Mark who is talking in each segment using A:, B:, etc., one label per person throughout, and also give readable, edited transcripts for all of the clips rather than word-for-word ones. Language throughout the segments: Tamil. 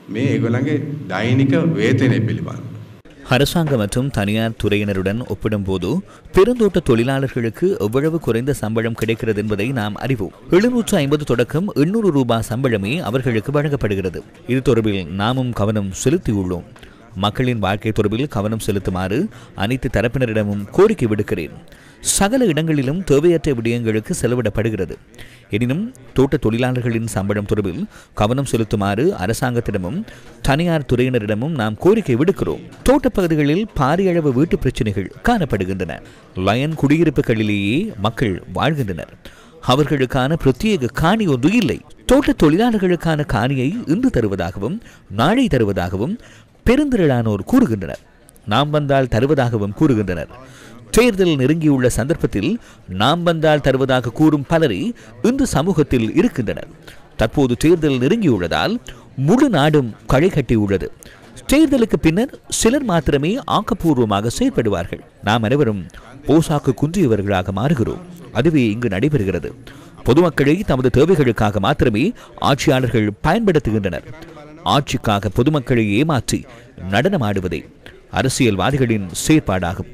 A: මේ ඒගොල්ලන්ගේ දෛනික වේතනය පිළිබඳව.
B: அரசாங்க மற்றும் தனியார் துறையினருடன் ஒப்பிடும்போது பெருந்தோட்ட தொழிலாளர்களுக்கு எவ்வளவு குறைந்த சம்பளம் கிடைக்கிறது என்பதை நாம் அறிவோம். 750 தொடக்கம் 800 ரூபாய் சம்பளமே அவர்களுக்கு வழங்கப்படுகிறது. இது தொடர்பில் நாமும் கவனம் செலுத்தியுள்ளோம். மக்களின் வாழ்க்கை தொடர்பில் கவனம் செலுத்துமாறு அனைத்து தரப்பினரிடமும் கோரிக்கை விடுக்கிறேன். சகல இடங்களிலும் தேவையற்ற விடயங்களுக்கு செலவிடப்படுகிறது. எனினும் தோட்ட தொழிலாளர்களின் சம்பளம் தொடர்பில் கவனம் செலுத்துமாறு அரசாங்கத்திடமும் தனியார் துறையினரிடமும் நாம் கோரிக்கை விடுக்கிறோம். தோட்டப் பகுதிகளில் பாரிய அளவு வீட்டு பிரச்சனைகள் காணப்படுகின்றன. லயன் குடியிருப்புகளிலேயே மக்கள் வாழ்கின்றனர். அவர்களுக்கான பிரத்யேக காணி ஒன்று இல்லை. தோட்ட தொழிலாளர்களுக்கான காணியை இன்று தருவதாகவும் நாளை தருவதாகவும் பெருந்திரளானோர் கூறுகின்றனர். நாம் வந்தால் தருவதாகவும் கூறுகின்றனர். தேர்தல் நெருங்கியுள்ள சந்தர்ப்பத்தில் நாம் வந்தால் தருவதாக கூறும் பலரே இன்று சமூகத்தில் இருக்கின்றனர். தற்போது தேர்தல் நெருங்கியுள்ளதால் முழு நாடும் களை கட்டியுள்ளது. தேர்தலுக்கு பின்னர் சிலர் மாத்திரமே ஆக்கப்பூர்வமாக செயல்படுவார்கள். நாம் அனைவரும் போசாக்கு குன்றியவர்களாக மாறுகிறோம். அதுவே இங்கு நடைபெறுகிறது. பொதுமக்களை தமது தேவைகளுக்காக மாத்திரமே ஆட்சியாளர்கள் பயன்படுத்துகின்றனர். ஆட்சிக்காக பொதுமக்களை ஏமாற்றி நடனமாடுவதே அரசியல்வாதிகளின் செயற்பாடாகும்.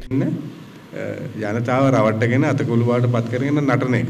A: ජනතාව රවට්ටගෙන අතකොළුවාට පත් කරගෙන නටන එක.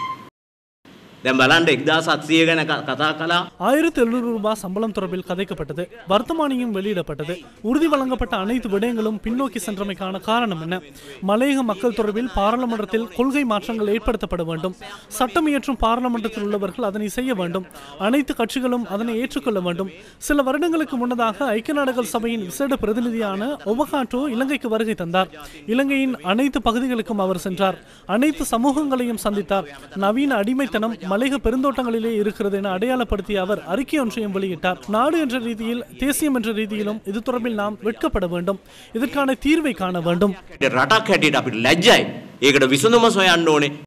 C: දැන් බලන්න 1700 ගැන කතා කළා.
D: 1700 ரூபாய் சம்பளம் தொடர்பில் கதைக்கப்பட்டது. வர்த்தமானியும் வெளியிடப்பட்டது. உறுதி வழங்கப்பட்ட அனைத்து விடயங்களும் பின்னோக்கி சென்றமைக்கான காரணம் என்ன? மலையக மக்கள் தொடர்பில் பாராளுமன்றத்தில் கொள்கை மாற்றங்கள் ஏற்படுத்தப்பட வேண்டும். சட்டம் இயற்றும் பாராளுமன்றத்தில் உள்ளவர்கள் அதனை செய்ய வேண்டும். அனைத்து கட்சிகளும் அதனை ஏற்றுக்கொள்ள வேண்டும். சில வருடங்களுக்கு முன்னதாக ஐக்கிய நாடுகள் சபையின் விசேட பிரதிநிதியான ஒபகாட்டோ இலங்கைக்கு வருகை தந்தார். இலங்கையின் அனைத்து பகுதிகளுக்கும் அவர் சென்றார். அனைத்து சமூகங்களையும் சந்தித்தார். நவீன அடிமைத்தனம் மலையக பெருந்தோட்டங்களிலே இருக்கிறது என அடையாளப்படுத்திய அவர் அறிக்கை ஒன்றையும் வெளியிட்டார். நாடு என்ற ரீதியில், தேசியம் என்ற ரீதியிலும் இது தொடர்பில் நாம் வெட்கப்பட வேண்டும். இதற்கான தீர்வை காண வேண்டும்.
C: රටක් හැටියට අපිට ලැජ්ජයි. ඒකට විසඳුම සොයන්න ඕනේ.